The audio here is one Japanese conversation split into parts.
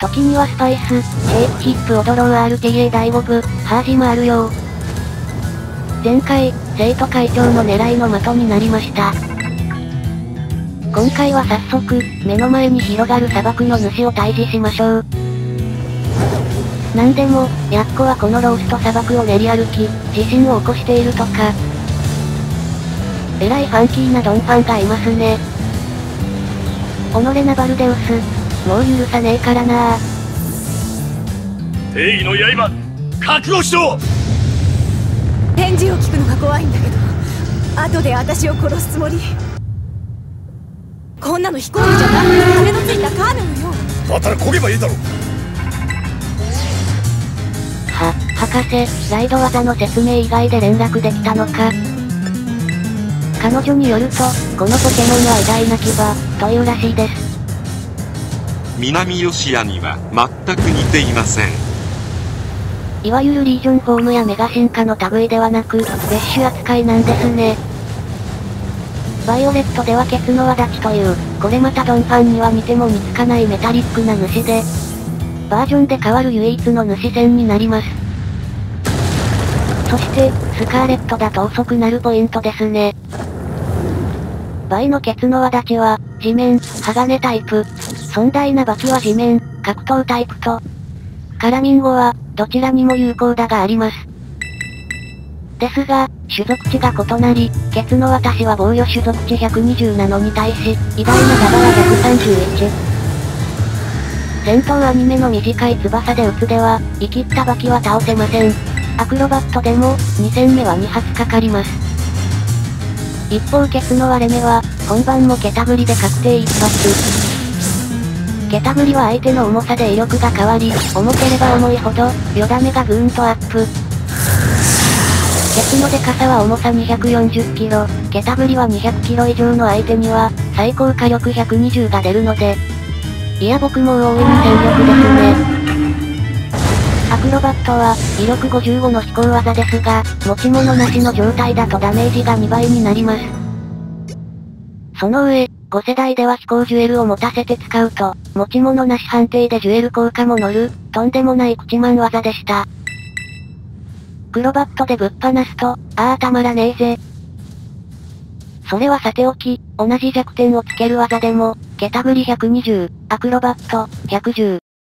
時にはスパイス、シェイクヒップオドロー RTA 第5部、ハージもあるよ。前回、生徒会長の狙いの的になりました。今回は早速、目の前に広がる砂漠の主を退治しましょう。なんでも、やっこはこのロースト砂漠を練り歩き、地震を起こしているとか。えらいファンキーなドンファンがいますね。己ナバルデウス、もう許さねえからな。 正義の刃、覚悟しろ。 返事を聞くのが怖いんだけど、後で私を殺すつもり？こんなの飛行機じゃなくて羽のついたカーネルよ。 だったら漕げばいいだろう。 博士、ライド技の説明以外で連絡できたのか。彼女によると、このポケモンは偉大な牙、というらしいです。 南ヨシアには全く似ていません。 いわゆるリージョンフォームやメガ進化の類ではなく、別種扱いなんですね。バイオレットではケツの輪立ちという、これまたドンファンには似ても似つかないメタリックな主で、バージョンで変わる唯一の主戦になります。そして、スカーレットだと遅くなるポイントですね。バイのケツの輪立ちは、地面、鋼タイプ。尊大なバキは地面、格闘タイプと、カラミンゴは、どちらにも有効打があります。ですが、種族値が異なり、ケツの私は防御種族値120なのに対し、偉大なダバは131。戦闘アニメの短い翼で撃つでは、生きったバキは倒せません。アクロバットでも、2戦目は2発かかります。一方ケツの割れ目は、本番もケタグリで確定一発。ケタグリは相手の重さで威力が変わり、重ければ重いほど、よだめがぐーんとアップ。ケツのデカさは重さ240キロ、ケタグリは200キロ以上の相手には、最高火力120が出るので、いや僕も大いに戦力ですね。アクロバットは、威力55の飛行技ですが、持ち物なしの状態だとダメージが2倍になります。その上、5世代では飛行ジュエルを持たせて使うと、持ち物なし判定でジュエル効果も乗る、とんでもない口マン技でした。クロバットでぶっ放すと、たまらねえぜ。それはさておき、同じ弱点をつける技でも、ケタグリ120、アクロバット、110。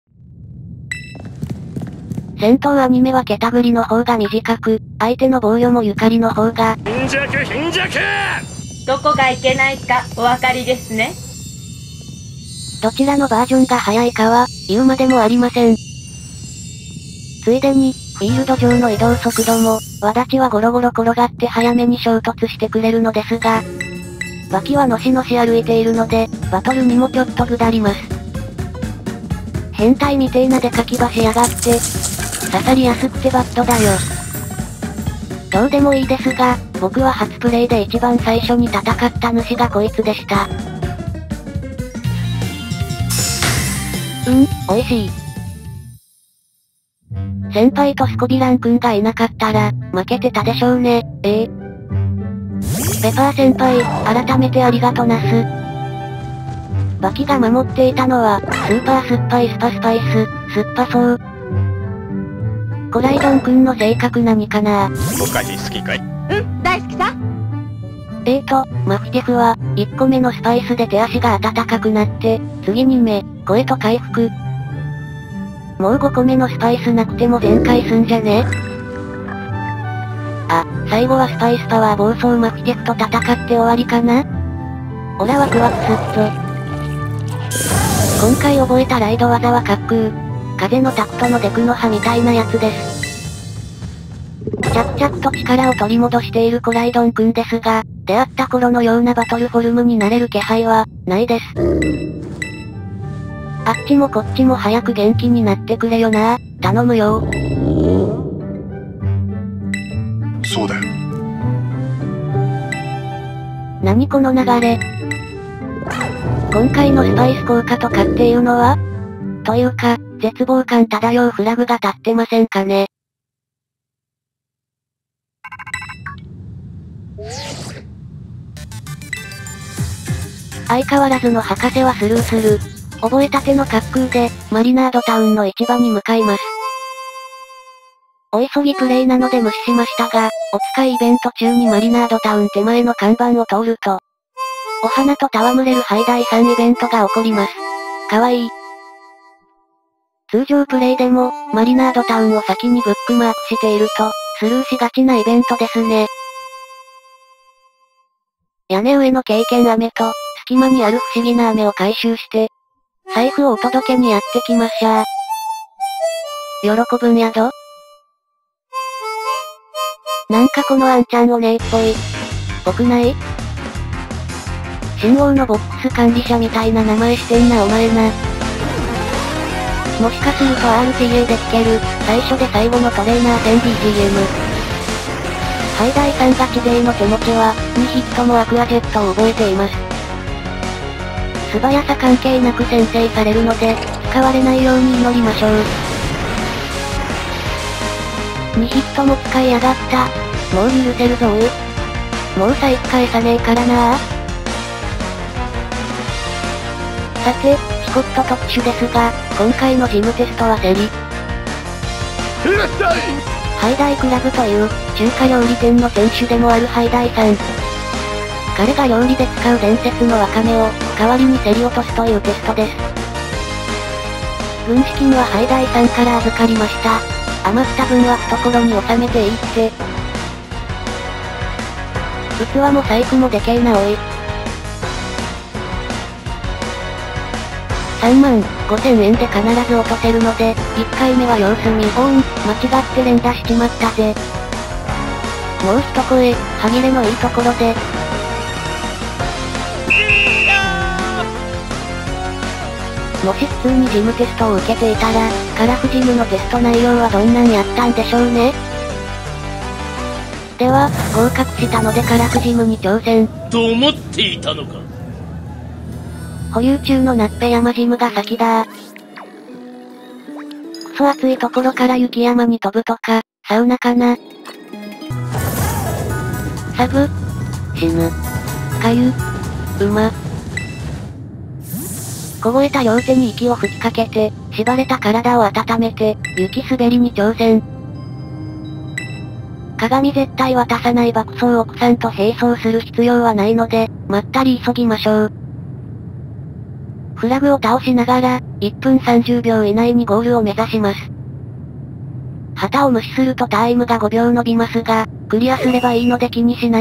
戦闘アニメはケタグリの方が短く、相手の防御もゆかりの方が、 貧弱貧弱。 どこがいけないかお分かりですね。 どちらのバージョンが速いかは、言うまでもありません。ついでに、フィールド上の移動速度も、輪立ちはゴロゴロ転がって早めに衝突してくれるのですが、バキはのしのし歩いているので、バトルにもちょっと下ります。変態みてえなでかきばしやがって、刺さりやすくてバッドだよ。どうでもいいですが、僕は初プレイで一番最初に戦った主がこいつでした。美味しい。先輩とスコビラン君がいなかったら、負けてたでしょうね、ペパー先輩、改めてありがとなす。バキが守っていたのは、スーパー酸っぱいスパスパイス、酸っぱそう。コライドン君の性格何かな。 お菓子好きかい？ 大好きさ。 マフティフは、1個目のスパイスで手足が温かくなって、次に目、声と回復。もう5個目のスパイスなくても全開すんじゃね？最後はスパイスパワー暴走マフティフと戦って終わりかな？オラワクワクスっと。今回覚えたライド技は滑空。風のタクトのデクノハみたいなやつです。着々と力を取り戻しているコライドン君ですが、出会った頃のようなバトルフォルムになれる気配は、ないです。あっちもこっちも早く元気になってくれよな。頼むよ。 そうだよ。 何この流れ。今回のスパイス効果とかっていうのは？というか、絶望感漂うフラグが立ってませんかね。相変わらずの博士はスルーする。 覚えたての滑空で、マリナードタウンの市場に向かいます。お急ぎプレイなので無視しましたが、お使いイベント中にマリナードタウン手前の看板を通ると、お花と戯れるハイダイさんイベントが起こります。かわいい。通常プレイでも、マリナードタウンを先にブックマークしていると、スルーしがちなイベントですね。屋根上の経験飴と、隙間にある不思議な飴を回収して、財布をお届けにやってきましゃー。喜ぶんやど。なんかこのあんちゃんお姉っぽい。僕ない？信号のボックス管理者みたいな名前してんなお前な。もしかすると RTA で聴ける、最初で最後のトレーナー戦 BGM。ハイダイさんガチ勢の手持ちは、2ヒットもアクアジェットを覚えています。素早さ関係なく先制されるので、使われないように祈りましょう。2ヒットも使いやがった。もう許せるぞー。もうさ返さねえからなー。さて、シコット特殊ですが、今回のジムテストは競り。ハイダイクラブという、中華料理店の店主でもあるハイダイさん。彼が料理で使う伝説のワカメを、代わりに競り落とすというテストです。軍資金はハイダイさんから預かりました。余った分は懐に収めていいって。器も細工もでけえなおい。35,000円で必ず落とせるので、1回目は様子見。間違って連打しちまったぜ。もう一声、歯切れのいいところで。もし普通にジムテストを受けていたら、カラフジムのテスト内容はどんなんやったんでしょうね。では、合格したのでカラフジムに挑戦。 と思っていたのか。 保有中のナッペ山ジムが先だー。クソ暑いところから雪山に飛ぶとか、サウナかな。サブ死ぬ。かゆ凍えた両手に息を吹きかけて、縛れた体を温めて、雪滑りに挑戦。鏡絶対渡さない爆走奥さんと並走する必要はないので、まったり急ぎましょう。フラグを倒しながら、1分30秒以内にゴールを目指します。旗を無視するとタイムが5秒伸びますが、クリアすればいいので気にしない。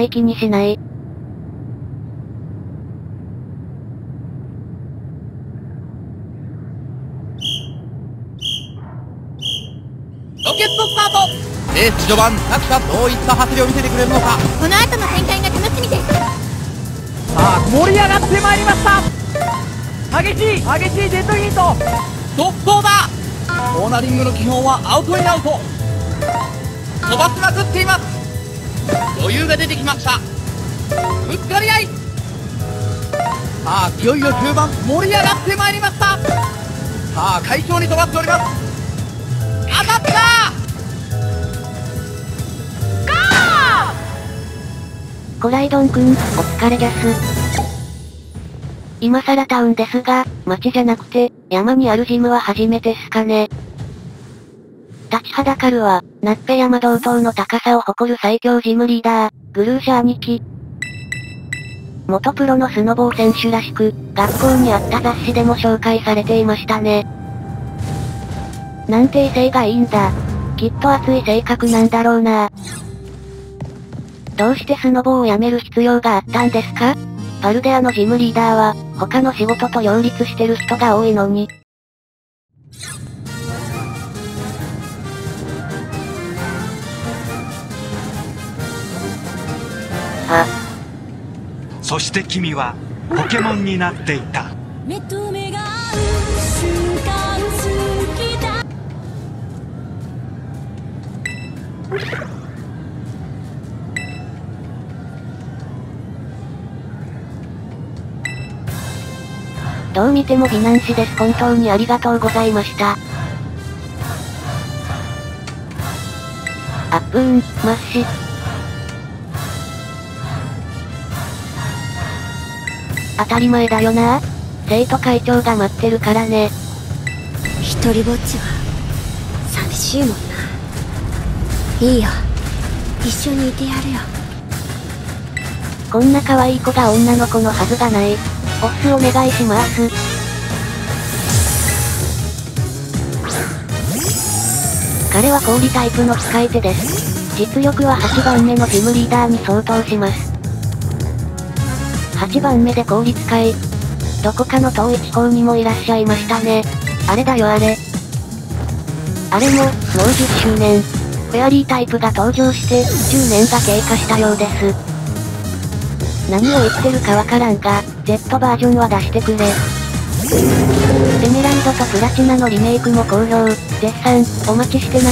ロケットスタート。レース序盤、各社どういった走りを見せてくれるのか。 この後の展開が楽しみです。 さあ盛り上がってまいりました。激しいデッドヒート。速攻だ。コーナリングの基本はアウトインアウト。飛ばしまくっています。余裕が出てきました。ぶつかり合い。さあいよいよ終盤、盛り上がってまいりました。さあ快調に飛ばしております。当たった。 コライドンくん、お疲れです。今更タウンですが、街じゃなくて、山にあるジムは初めてっすかね。立ちはだかるは、ナッペ山同等の高さを誇る最強ジムリーダー、グルーシャ兄貴。元プロのスノボー選手らしく、学校にあった雑誌でも紹介されていましたね。なんて威勢がいいんだ。きっと熱い性格なんだろうな。どうしてスノボをやめる必要があったんですか？バルデアのジムリーダーは、他の仕事と両立してる人が多いのに。 そして君は、ポケモンになっていた。 目と目が合う瞬間好きだ。 どう見ても美男子です。本当にありがとうございました。マッシ。当たり前だよな。 生徒会長が待ってるからね。 一人ぼっちは寂しいもんな。いいよ、一緒にいてやるよ。 こんな可愛い子が女の子のはずがない。オスお願いします。彼は氷タイプの使い手です。実力は8番目のジムリーダーに相当します。8番目で氷使い。どこかの遠い地方にもいらっしゃいましたね。あれだよあれ。あれも、もう10周年。フェアリータイプが登場して10年が経過したようです。何を言ってるかわからんが、Z バージョンは出してくれ。エメラルドとプラチナのリメイクも好評、絶賛、お待ちしてます。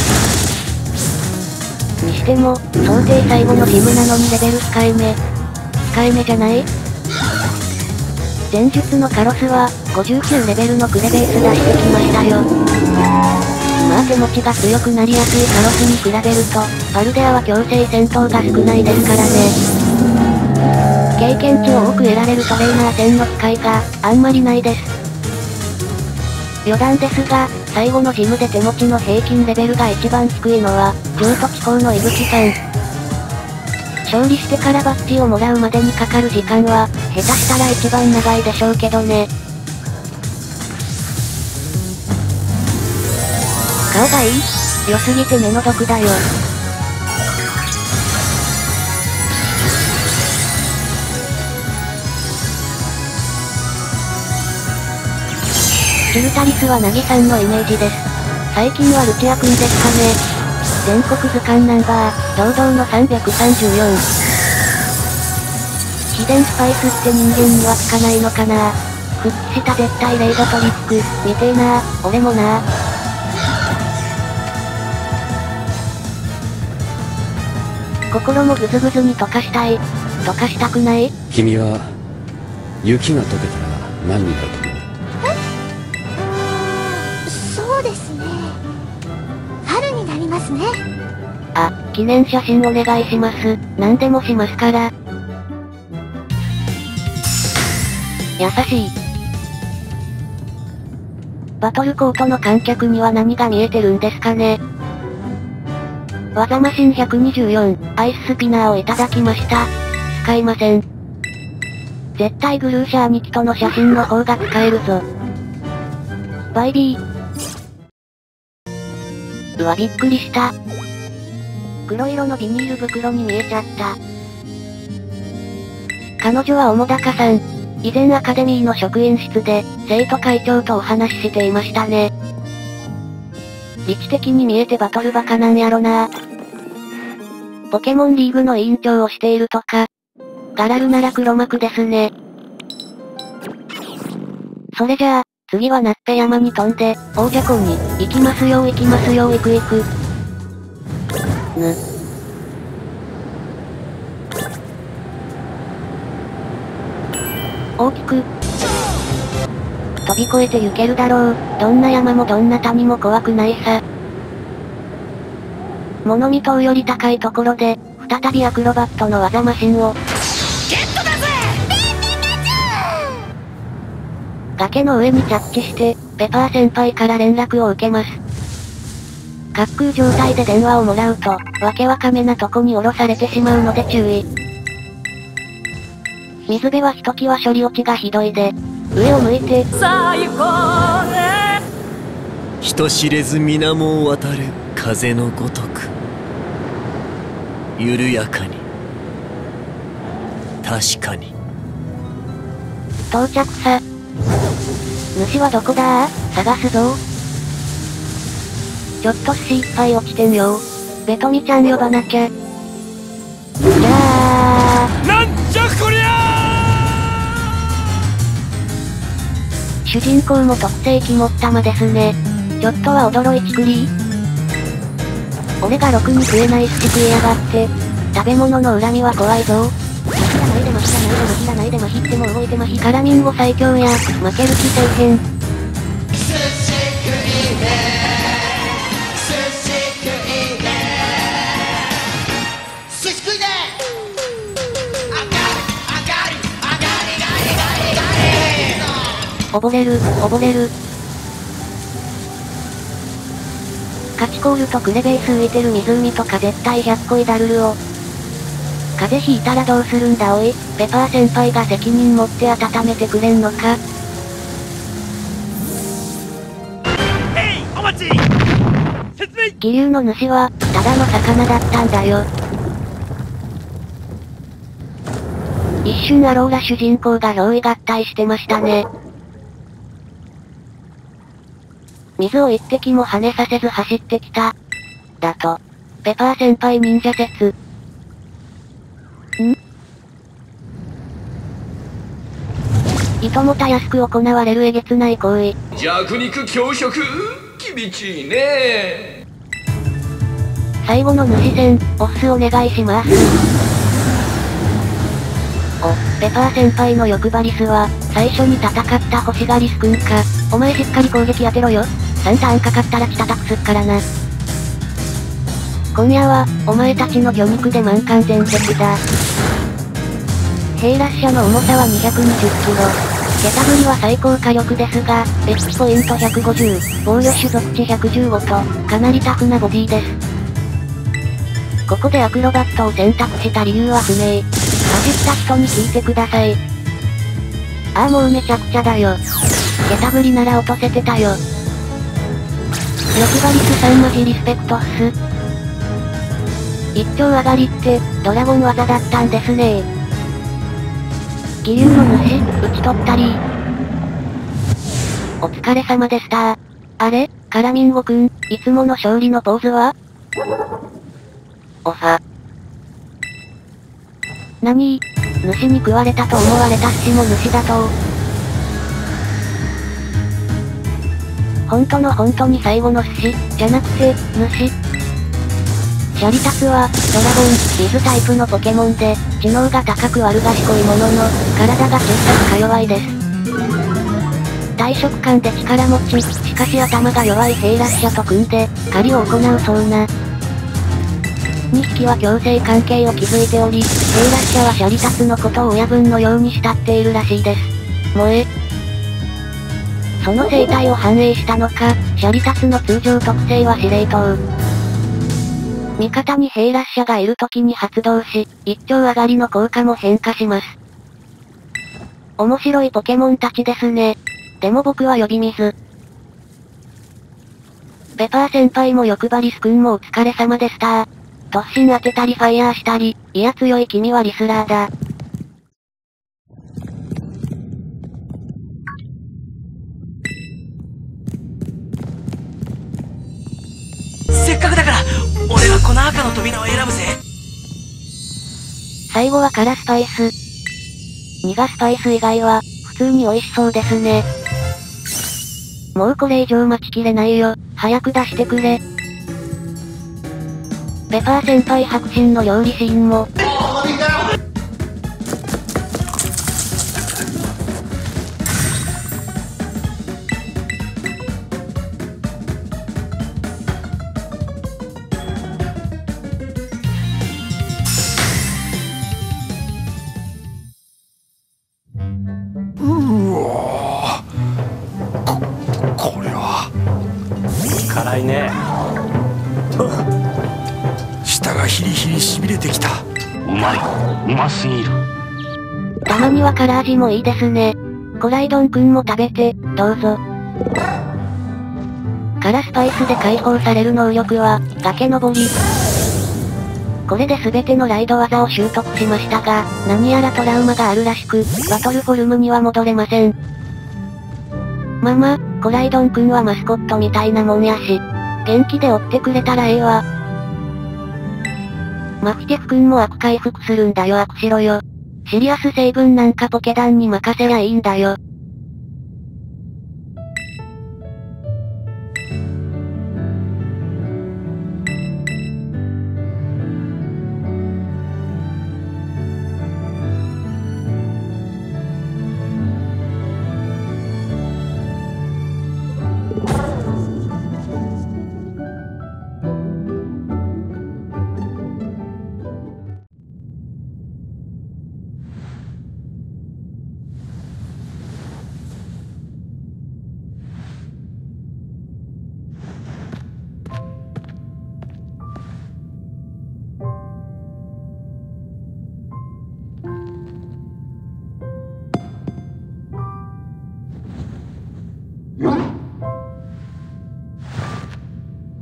にしても、想定最後のジムなのにレベル控えめ。控えめじゃない？前述のカロスは、59レベルのクレベース出してきましたよ。まあ手持ちが強くなりやすいカロスに比べると、パルデアは強制戦闘が少ないですからね。経験値を多く得られるトレーナー戦の機会があんまりないです。余談ですが、最後のジムで手持ちの平均レベルが一番低いのは、京都地方の伊吹さん。勝利してからバッジをもらうまでにかかる時間は、下手したら一番長いでしょうけどね。顔がいい？良すぎて目の毒だよ。シュルタリスはナギさんのイメージです。最近はルチアくんですかね。全国図鑑ナンバー、堂々の334。秘伝スパイスって人間には効かないのかな。復帰した絶対レイドトリック、みてえな俺もな。心もぐずぐずに溶かしたい。溶かしたくない？ 君は雪が溶けたら何になると思う？ そうですね。春になりますね。 あ、記念写真お願いします。何でもしますから。優しい。バトルコートの観客には何が見えてるんですかね。技マシン124、アイススピナーをいただきました。使いません。絶対グルーシャ兄貴との写真の方が使えるぞ。バイビー。うわびっくりした。黒色のビニール袋に見えちゃった。彼女は澤高さん。以前アカデミーの職員室で、生徒会長とお話ししていましたね。理知的に見えてバトルバカなんやろな。ポケモンリーグの委員長をしているとか。ガラルなら黒幕ですね。それじゃあ、次はナッペ山に飛んで、王者校に、行きますよ行きますよ行く。大きく。飛び越えて行けるだろう。どんな山もどんな谷も怖くないさ。物見島より高いところで、再びアクロバットの技マシンを。ゲットだぜ！崖の上に着地して、ペパー先輩から連絡を受けます。滑空状態で電話をもらうと、わけわかめなとこに降ろされてしまうので注意。水辺はひときわ処理落ちがひどいで、上を向いて、最高ね。 人知れず水面を渡る風のごとく、緩やかに、確かに。 到着さ。主はどこだ？探すぞ。ちょっと寿司いっぱい落ちてんよ。ベトミちゃん呼ばなきゃ。じゃあ。 なんじゃこりゃー！主人公も特性肝っ玉ですね。ちょっとは驚いちくりー。俺がろくに食えない寿司食いやがって。食べ物の恨みは怖いぞ。マヒらないでマヒらないでマヒらないでマヒっても動いてマヒ。カラミンゴ最強や。負ける気せえへん。 溺れる。カチコールとクレベース浮いてる湖とか絶対100個いだるるを。風邪ひいたらどうするんだおい。ペパー先輩が責任持って温めてくれんのか。 お待ち。説明。 気流の主は、ただの魚だったんだよ。一瞬アローラ主人公が憑依合体してましたね。水を一滴も跳ねさせず走ってきた。だと。ペパー先輩忍者説。いともたやすく行われるえげつない行為。 弱肉強食厳しいね。 最後の主戦、オスお願いします。お、ペパー先輩の欲張りスは、最初に戦った欲しがりスくんか。お前しっかり攻撃当てろよ。3ターンかかったら血叩くすっからな。今夜は、お前たちの魚肉で満貫全席だ。兵ラッシャの重さは220キロ。ケタブリは最高火力ですが、X ポイント150、防御種族値115と、かなりタフなボディです。ここでアクロバットを選択した理由は不明。走った人に聞いてください。ああもうめちゃくちゃだよ。ケタブリなら落とせてたよ。欲張りスさんマジリスペクトっす。一丁上がりって、ドラゴン技だったんですね。気流の主、打ち取ったり。お疲れ様でした。あれ、カラミンゴくん、いつもの勝利のポーズは？おは。なに？主に食われたと思われたしも主だと。本当に最後の寿司、じゃなくて、主。シャリタツは、ドラゴン、水タイプのポケモンで、知能が高く悪賢いものの、体が小さくか弱いです。大食感で力持ち、しかし頭が弱い兵ラッシャと組んで、狩りを行うそうな。2匹は共生関係を築いており、兵ラッシャはシャリタツのことを親分のように慕っているらしいです。その生態を反映したのか、シャリタツの通常特性は司令塔。味方に兵ラッシャがいる時に発動し、一丁上がりの効果も変化します。面白いポケモンたちですね。でも僕は呼び水。ペパー先輩も欲張りスくんもお疲れ様でした。突進当てたりファイヤーしたり、いや強い君はリスラーだ。 せっかくだから、俺はこの赤の扉を選ぶぜ。 最後は辛スパイス。苦スパイス以外は、普通に美味しそうですね。もうこれ以上待ちきれないよ。早く出してくれ。ペパー先輩迫真の料理シーンも。 これは辛いね。 舌がヒリヒリ痺れてきた。 うますぎる。 たまには辛味もいいですね。コライドンくんも食べて、どうぞ。辛スパイスで解放される能力は、崖登り。これで全てのライド技を習得しましたが、何やらトラウマがあるらしく、バトルフォルムには戻れません。コライドンくんはマスコットみたいなもんやし、元気で追ってくれたらええわ。マフィテフくんも悪回復するんだよ悪しろよ。シリアス成分なんかポケダンに任せりゃいいんだよ。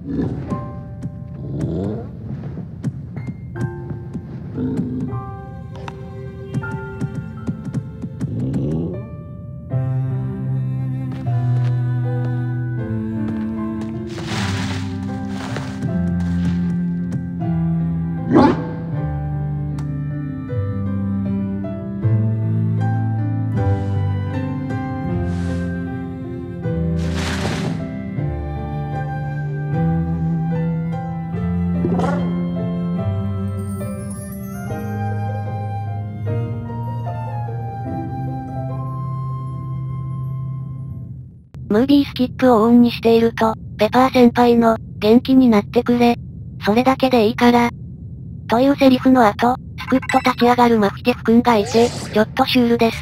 ムービースキップをオンにしていると、ペパー先輩の、元気になってくれ。それだけでいいから。というセリフの後、すくっと立ち上がるマフティフ君がいて、ちょっとシュールです。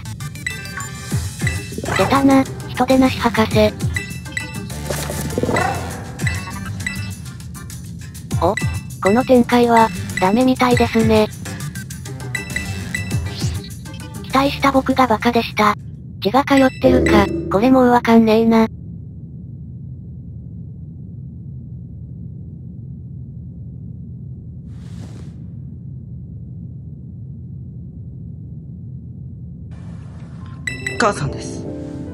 出たな、人でなし博士。お、この展開は、ダメみたいですね。期待した僕がバカでした。血が通ってるか、これもうわかんねえな。 母さんです。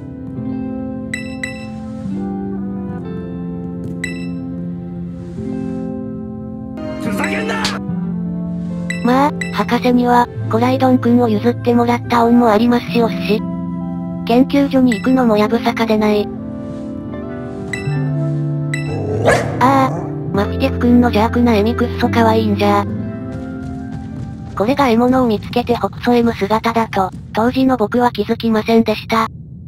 ふざけんな！ まあ、博士には、コライドン君を譲ってもらった恩もありますしおっし。研究所に行くのもやぶさかでない。ああ、マフティフ君の邪悪な笑みくっそ可愛いんじゃ。これが獲物を見つけてほくそ笑む姿だと、当時の僕は気づきませんでした。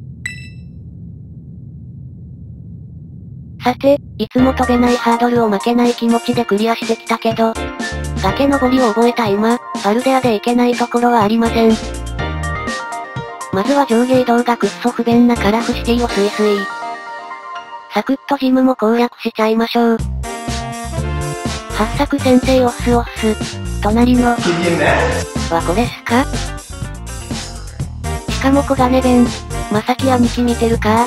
さて、いつも飛べないハードルを負けない気持ちでクリアしてきたけど、崖登りを覚えた今、バルデアで行けないところはありません。まずは上下移動がくっそ不便なカラフシティをスイスイ。サクッとジムも攻略しちゃいましょう。八作先生オスオス。隣の、はこれっすか？しかも小金弁。まさき兄貴見てるか？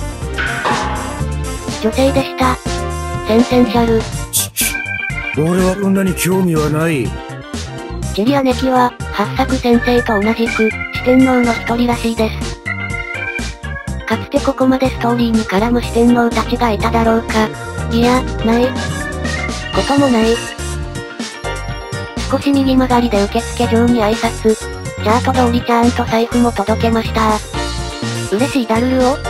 女性でした。センセンシャル。 俺はこんなに興味はない。 ジリアネキは、八作先生と同じく、四天王の一人らしいです。かつてここまでストーリーに絡む四天王たちがいただろうか。いや、ない。こともない。少し右曲がりで受付嬢に挨拶。チャート通りちゃんと財布も届けました。嬉しいダルルを。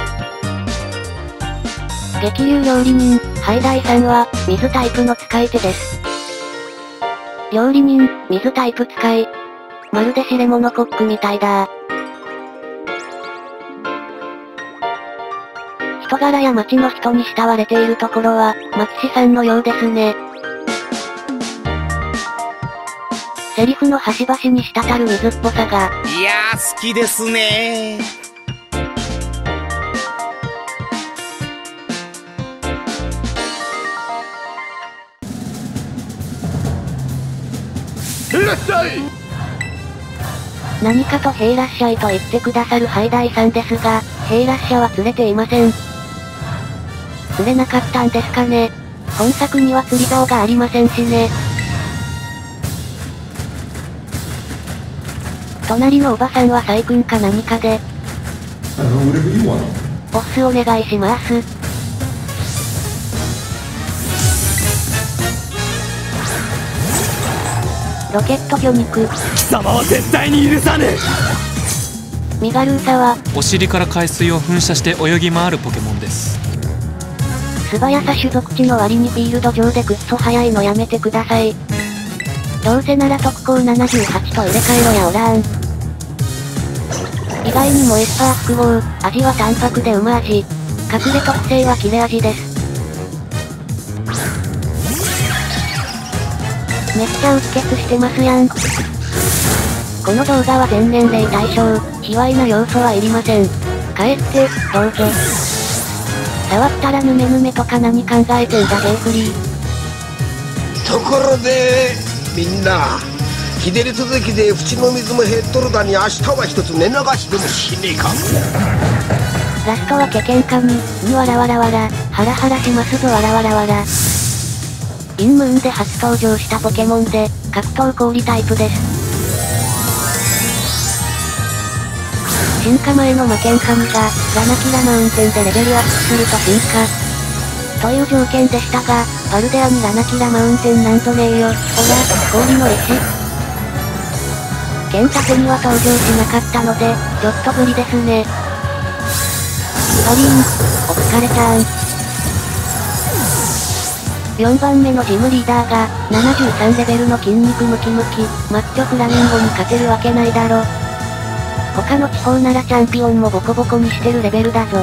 激流料理人、ハイダイさんは、水タイプの使い手です。料理人、水タイプ使い。まるでシレモノコックみたいだ。人柄や街の人に慕われているところは、マキシさんのようですね。セリフの端々に滴る水っぽさが。 いやー、好きですねー。 いらっしゃい！ 何かとへいらっしゃいと言ってくださるハイダイさんですが、へいらっしゃは釣れていません。釣れなかったんですかね。本作には釣り竿がありませんしね。隣のおばさんはサイ君か何かで。ボスお願いします。ロケット魚肉。 貴様は絶対に許さぬ。 ミガルーサは、 お尻から海水を噴射して泳ぎ回るポケモンです。 素早さ種族値の割にフィールド上でくっそ速いのやめてください。どうせなら特攻78と入れ替えろやおらん。意外にもエスパー複合、味は淡白でうま味。隠れ特性は切れ味です。めっちゃうっ血してますやん。この動画は全年齢対象、卑猥な要素はいりません。帰って、どうぞ。触ったらヌメヌメとか何考えてんだゲイフリー。 ところで、みんな、日照り続きで縁の水も減っとるだに明日は一つ寝流しでもしねえか。 ラストはケケンカミ、にわらわらわら、ハラハラしますぞわらわらわら。 インムーンで初登場したポケモンで、格闘氷タイプです。進化前の魔剣神が、ラナキラマウンテンでレベルアップすると進化。という条件でしたが、パルデアにラナキラマウンテンなんぞねえよ。ほら、氷の石。剣盾には登場しなかったので、ちょっと無理ですね。パリーン、お疲れちゃん。4番目のジムリーダーが、73レベルの筋肉ムキムキ、マッチョフラミンゴに勝てるわけないだろ。他の地方ならチャンピオンもボコボコにしてるレベルだぞ。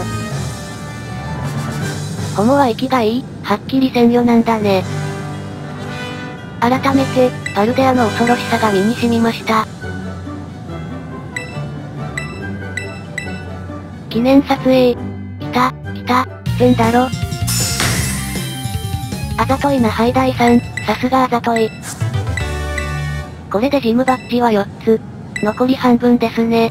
ホモは息がいい、はっきりせんよなんだね。改めて、パルデアの恐ろしさが身に染みました。記念撮影。来た、来てんだろ。あざといなハイダイさん、さすがあざとい。これでジムバッジは4つ。残り半分ですね。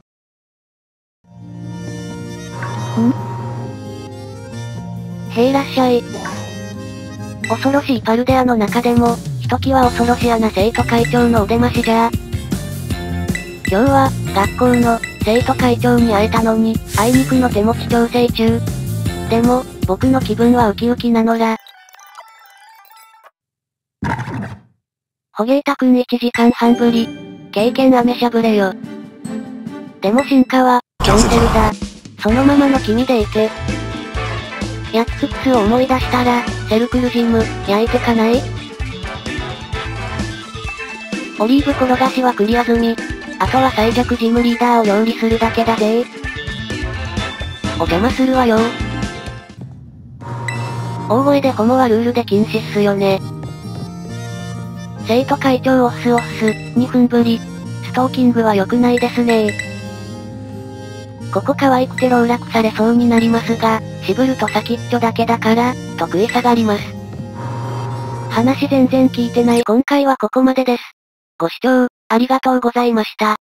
へいらっしゃい。恐ろしいパルデアの中でも、ひときわ恐ろしやな生徒会長のお出ましじゃ。今日は、学校の、生徒会長に会えたのに、あいにくの手持ち調整中。でも、僕の気分はウキウキなのら。ホゲータくん1時間半ぶり。経験アメしゃぶれよ。でも進化は、キャンセルだ。そのままの君でいて。ヤッツクスを思い出したら、セルクルジム、焼いてかない？オリーブ転がしはクリア済み。あとは最弱ジムリーダーを料理するだけだぜ。お邪魔するわよ。大声でホモはルールで禁止っすよね。生徒会長オス、2分ぶり。ストーキングは良くないですね。ここ可愛くて籠絡されそうになりますが、渋ると先っちょだけだから、と食い下がります。話全然聞いてない今回はここまでです。ご視聴、ありがとうございました。